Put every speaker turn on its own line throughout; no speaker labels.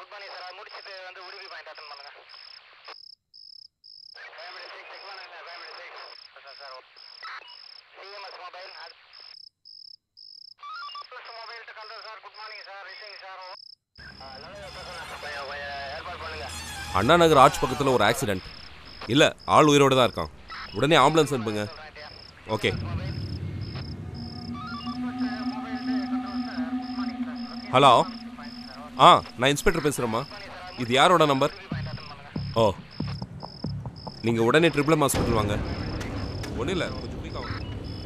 Good morning sir. அது முடிச்சிட்டு வந்து உடுப்பி பாயிண்ட் அட்டன் பண்ணுங்க. செக் பண்ணுங்க. Sir CMS mobile mobile to control sir. Good morning sir. Receiving sir. ஏற்பாடு பண்ணுங்க.
அண்ணா நகர் ஆர்ச் பக்கத்தில் ஒரு ஆக்சிடென்ட். இல்லை, ஆள் உயிரோடு தான் இருக்கான். உடனே ஆம்புலன்ஸ் அனுப்புங்க. ஓகே. ஹலோ, நான் இன்ஸ்பெக்டர் பேசுகிறேம்மா. இது யாரோட நம்பர்? ஓ, நீங்கள் உடனே ட்ரிபிள் எம் ஹாஸ்பிட்டல் வாங்க. ஒன்றும் இல்லை, கொஞ்சம் குயிக்காக வாங்க.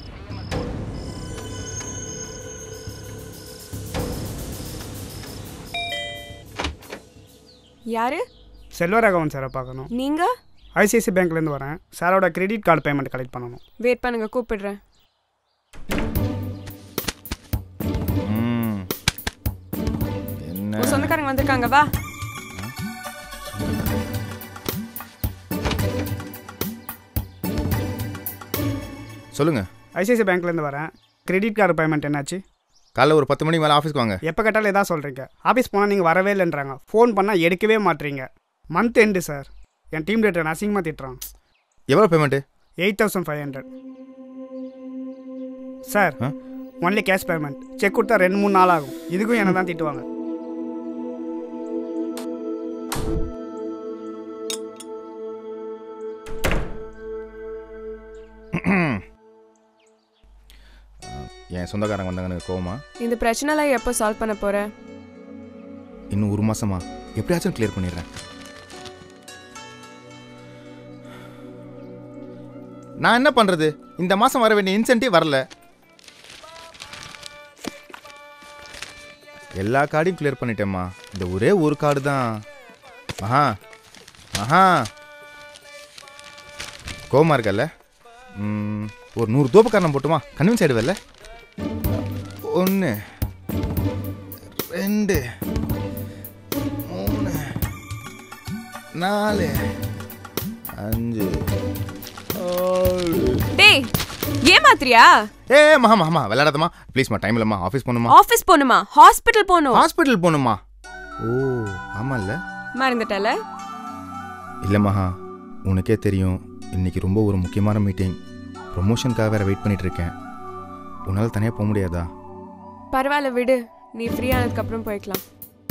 யாரு?
செல்வராகவன் சாரை பார்க்கணும்.
நீங்கள்?
ஐசிஐசி பேங்க்லேருந்து வரேன். சாரோட கிரெடிட் கார்டு பேமெண்ட் கலெக்ட் பண்ணணும்.
வெயிட் பண்ணுங்க, கூப்பிடுறேன். சொந்தக்காரங்க வந்திருக்காங்க, வா.
சொல்லுங்க.
ஐசிஐசி பேங்க்லேருந்து வரேன். கிரெடிட் கார்டு பேமெண்ட் என்னாச்சு?
காலைல ஒரு 10 மணிக்கு மேலே ஆஃபீஸ்க்கு வாங்க.
எப்போ கேட்டாலும் எதாவது சொல்கிறீங்க. ஆஃபீஸ் போனால் நீங்கள் வரவே இல்லைன்றாங்க. ஃபோன் பண்ணால் எடுக்கவே மாட்டீங்க. Month end sir. என் டீம் லீடர் அசிங்கமாக திட்டுறான்.
எவ்வளோ payment?
8500 sir. Only cash payment. Cheque கொடுத்தா 2-3 நாள் ஆகும். இதுக்கும் என்ன தான் திட்டுவாங்க.
என் சொந்தக்காரங்க வந்தாங்க கோவமா?
இந்த பிரச்சனைலாம் எப்போ சால்வ் பண்ண போற?
இன்னும் 1 மாசமா எப்படியாச்சும் கிளியர் பண்ணிடுறேன். நான் என்ன பண்றது? இந்த மாசம் வர வேண்டிய இன்சென்டிவ் வரல. எல்லா கார்டையும் கிளியர் பண்ணிட்டேம்மா. இந்த ஒரே ஒரு கார்டு தான். கோவமா இருக்கல்ல? ஒரு 100 தோப்புக்காரணம் போட்டுமா? கன்வின்ஸ் ஆயிடுவல்ல? 1 2 3 4 5
டேய், ஏமாத்திரியா?
மகா விளையாடாதம்மா ப்ளீஸ்மா. டைம் இல்லம்மா. ஆஃபீஸ் போகணுமா?
ஆஃபீஸ் போகணுமா? ஹாஸ்பிட்டல் போகணும்.
ஹாஸ்பிட்டல் போகணுமா? ஓ ஆமா இல்ல,
மறந்துட்டல.
இல்லை மகா, உனக்கே தெரியும் இன்னைக்கு ரொம்ப ஒரு முக்கியமான மீட்டிங். ப்ரொமோஷனுக்காக வேற வெயிட் பண்ணிட்டு இருக்கேன். உன்னால் தனியாக போக முடியாதா?
பரவாயில்ல, விடு. நீ ஃப்ரீ ஆனதுக்கப்புறம் போய்க்கலாம்.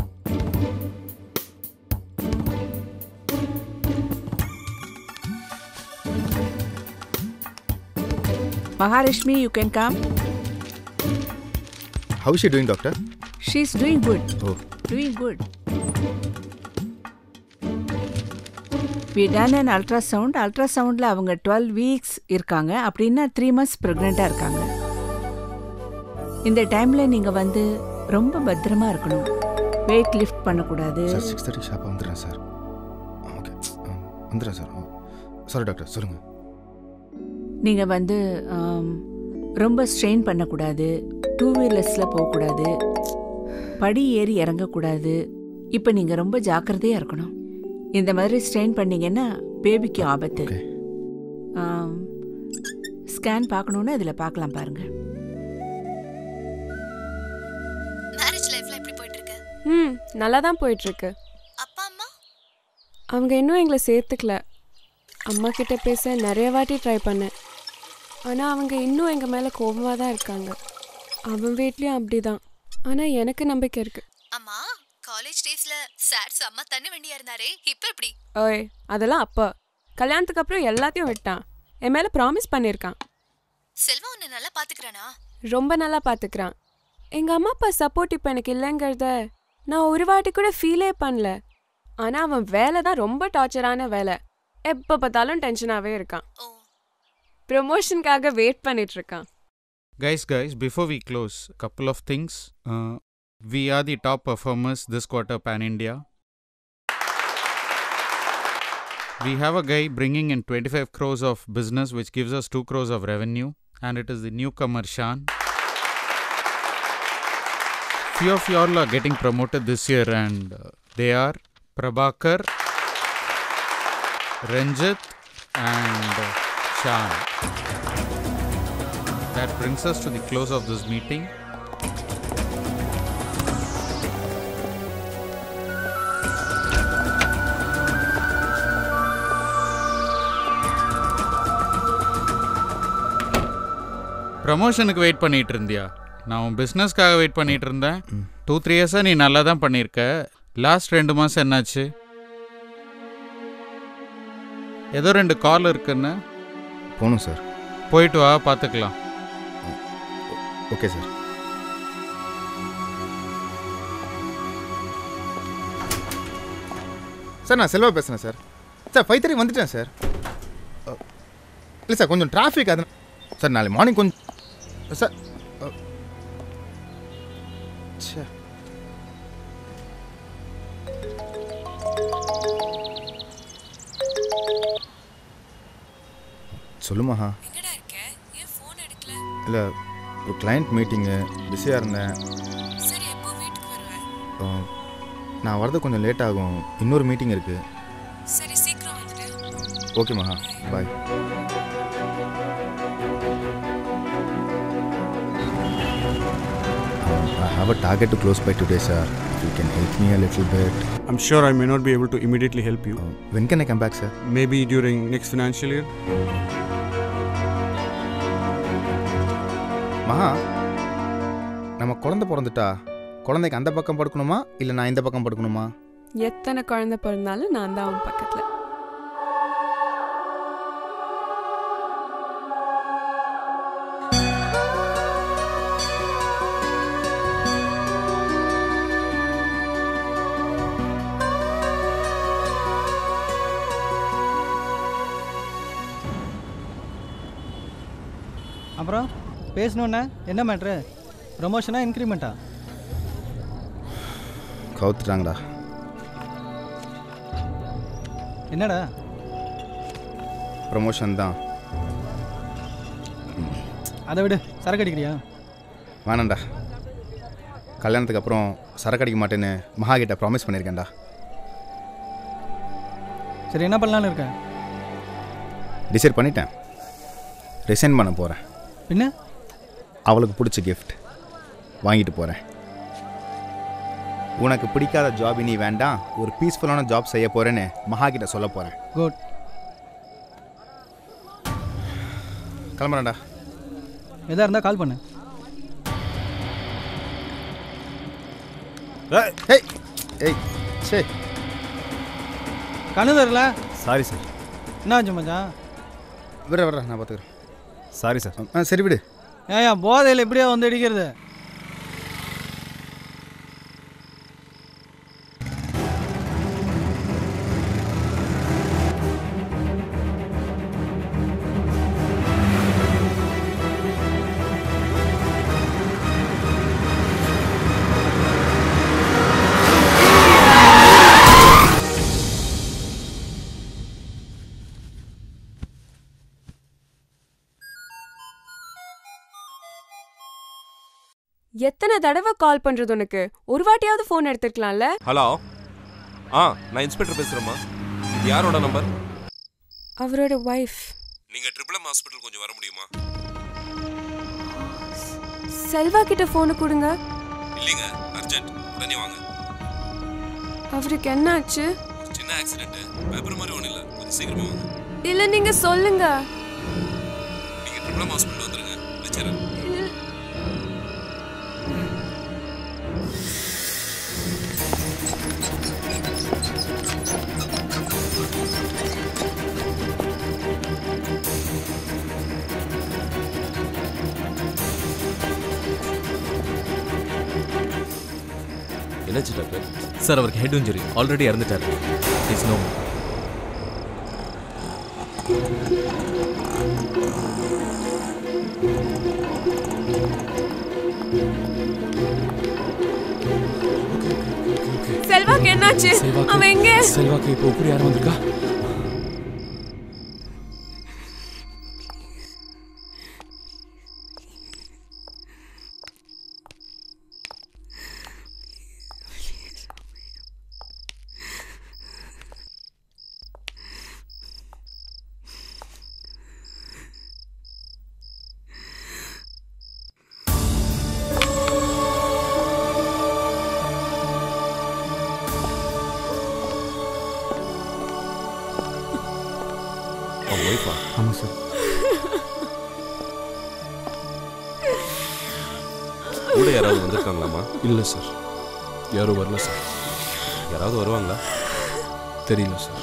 Maharashmi, you can come.
How is she doing, doctor?
She's doing good.
Oh.
Doing good. We done an ultrasound. Ultrasoundல அவங்க 12 weeks இருக்காங்க. அப்படின்னா 3 months pregnant-ஆ இருக்காங்க. இந்த டைம்ல நீங்க வந்து ரொம்ப பத்திரமா இருக்கணும். வெயிட் லிஃப்ட் பண்ணக்கூடாது.
சார் 6:30 ஷாப்பாக வந்துடுறேன் சார். ஓகே வந்துடுறேன் சார். சாரி டாக்டர், சொல்லுங்கள்.
நீங்க வந்து ரொம்ப ஸ்ட்ரெயின் பண்ணக்கூடாது. 2 வீலர்ஸில் போகக்கூடாது. படி ஏறி இறங்கக்கூடாது. இப்போ நீங்கள் ரொம்ப ஜாக்கிரதையாக இருக்கணும். இந்த மாதிரி ஸ்ட்ரெயின் பண்ணீங்கன்னா பேபிக்கு ஆபத்து. ஸ்கேன் பார்க்கணுன்னு இதில் பார்க்கலாம் பாருங்க.
மேரேஜ் லைஃப்ல எப்படி போயிட்டு இருக்கு?
நல்லா தான் போயிட்டு இருக்கு.
அப்பா அம்மா
அவங்க இன்னும் எங்களை சேர்த்துக்கல. அம்மா கிட்ட பேச நிறைய வாட்டி ட்ரை பண்ணேன். ஆனால் அவங்க இன்னும் எங்கள் மேலே கோபமாக தான் இருக்காங்க. அவன் வீட்லேயும் அப்படிதான். ஆனால் எனக்கு நம்பிக்கை இருக்கு.
அம்மா காலேஜ் டேஸ்ல சார் செம்ம தண்ணி வண்டியா இருந்தாரே, இப்போ எப்படி?
ஓய், அதெல்லாம் அப்போ. கல்யாணத்துக்கு அப்புறம் எல்லாத்தையும் விட்டான். என் மேலே ப்ராமிஸ் பண்ணியிருக்கான்.
செல்வா உன்னை நல்லா பாத்துக்கிறானா?
ரொம்ப நல்லா பார்த்துக்கிறான். எங்கள் அம்மா அப்பா சப்போர்ட் இப்போ எனக்கு இல்லைங்கிறத நான் ஒரு வாட்டி கூட ஃபீலே பண்ணல. ஆனால் அவன் வேலை தான் ரொம்ப டார்ச்சரான வேலை. எப்போ பார்த்தாலும் டென்ஷனாகவே இருக்கான். ப்ரொமோஷனுக்காக வெயிட் பண்ணிட்டு இருக்கான்.
Guys, before we close, couple of things. We are the top performers this quarter pan-India. We have a guy bringing in 25 crores of business, which gives us 2 crores of revenue, and it is the newcomer Shan. Few of you all are getting promoted this year, and they are Prabhakar, Ranjit, and Shan. That brings us to the close of this meeting. ப்ரமோஷனுக்கு wait பண்ணிகிட்டு இருந்தியா? நான் உன் பிஸ்னஸ்க்காக wait பண்ணிகிட்டு இருந்தேன். 2-3 இயர்ஸாக நீ நல்லா தான் பண்ணியிருக்க. லாஸ்ட் 2 மாதம் என்னாச்சு? ஏதோ 2 கால் இருக்குன்னு.
போகணும் சார்.
போயிட்டு வா, பார்த்துக்கலாம்.
Okay sir. சார் நான் செல்வா பேசுகிறேன் சார். சார் 5:30 வந்துட்டேன் சார். இல்லை சார், கொஞ்சம் டிராஃபிக் அது சார். நாளை மார்னிங் கொஞ்சம் சார். சே, சொல்லுமாஹா. இல்லை, ஒரு கிளைண்ட் மீட்டிங்கு, பிஸியாக இருந்தேன். நான் வரது கொஞ்சம் லேட் ஆகும். இன்னொரு மீட்டிங் இருக்குது.
சரி, சீக்கிரம் வந்துடு.
Okay Maha, bye. I have a target to close by today, sir. If you can help me a little bit.
I'm sure I may not be able to immediately help you.
When can I come back, sir?
Maybe during next financial year.
Maha, நம்ம குழந்தை பிறந்துட்டா குழந்தைக்கு அந்த பக்கம் படுக்கணுமா இல்லை நான் இந்த பக்கம் படுக்கணுமா?
எத்தனை குழந்தை பிறந்தாலும் நான் தான் அவன் பக்கத்தில்.
அப்புறம் பேசணுன்னா என்ன மேட்ரு? ப்ரமோஷனா இன்க்ரிமெண்ட்டா?
கவுத்துட்டாங்கடா.
என்னடா?
ப்ரமோஷன் தான்.
அதை விடு, சரக்கு அடிக்கிறியா?
வேணாண்டா. கல்யாணத்துக்கு அப்புறம் சரக்கு அடிக்க மாட்டேன்னு மகா கிட்ட ப்ராமிஸ் பண்ணியிருக்கேன்டா.
சரி, என்ன பண்ணலான்னு இருக்கேன்?
டிசைட் பண்ணிட்டேன். ரிசைன் பண்ண போகிறேன்.
பின்ன
அவளுக்கு பிடிச்ச கிஃப்ட் வாங்கிட்டு போகிறேன். உனக்கு பிடிக்காத ஜாப் இனி வேண்டாம், ஒரு பீஸ்ஃபுல்லான ஜாப் செய்ய போகிறேன்னு மகா கிட்ட சொல்ல போகிறேன்.
குட்.
கிளம்புறேன்டா.
எதாக இருந்தால் கால் பண்ணு.
ஏய் ஏய் சே,
கண்ணு தரல.
Sorry sir.
என்ன ஆச்சு மச்சான்?
விட நான் பார்த்துக்கிறேன்.
Sorry sir.
சரி விடு.
ஏன் போதையில் எப்படியா வந்து அடிக்கிறது?
எத்தனை தடவை கால் பண்றது உனக்கு? ஒரு வாட்டியாவது ஃபோன் எடுத்துக்கலாம்ல?
ஹலோ. நான் இன்ஸ்பெக்டர் பேசுறேம்மா. இது யாரோட நம்பர்?
அவரோட வைஃப்.
நீங்க ட்ரிபிள் எம் ஹாஸ்பிடல் கொஞ்சம் வர முடியுமா?
செல்வா கிட்ட ஃபோன் கொடுங்க.
இல்லைங்க, அர்ஜென்ட், உடனே வாங்க.
அவருக்கு என்ன ஆச்சு?
சின்ன ஆக்சிடென்ட், பயப்படுற மாதிரி ஒன்றும் இல்லை, கொஞ்சம் சீக்கிரமா வாங்க.
இல்ல, நீங்க சொல்லுங்க.
நீங்க ட்ரிபிள் எம் ஹாஸ்பிடல் வந்துருங்க, வச்சிரேன். என்னாச்சு டாக்டர்?
சார், அவருக்கு ஹெட் இன்ஜுரி, ஆல்ரெடி இறந்துட்டார். It's no.
செல்வாக்கு என்னாச்சு? அவன் எங்க?
செல்வாக்கு இப்போ எப்படி யாரும் வந்திருக்கா?
ஆமாம் சார்.
கூட யாராவது வந்திருக்காங்களாம்மா?
இல்லை சார், யாரும் வரல சார்.
யாராவது வருவாங்களா?
தெரியல சார்.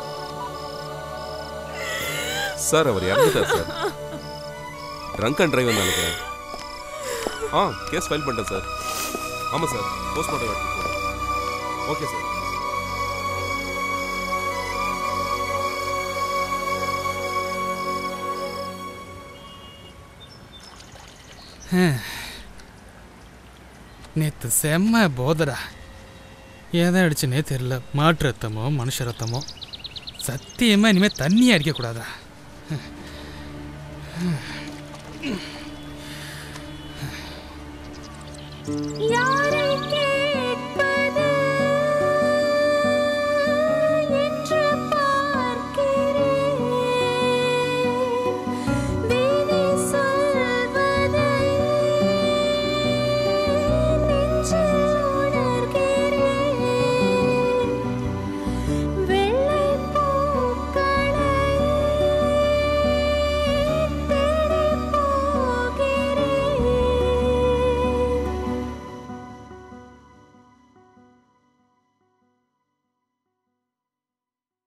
சார் அவர் இறந்துட்டார் சார். ட்ரங்க் அண்ட் டிரைவ் நினைக்கிறேன். கேஸ் ஃபைல் பண்ணிட்டேன் சார். ஆமாம் சார், போஸ்ட்மார்ட்டம் எடுத்துட்டு போகிறேன். Okay sir.
நேற்று செம்ம போதடா. ஏதான் அடிச்சுன்னே தெரில. மாட்டு ரத்தமோ மனுஷ ரத்தமோ. சத்தியமாக இனிமேல் தண்ணியே அடிக்கக்கூடாதா?
யாரை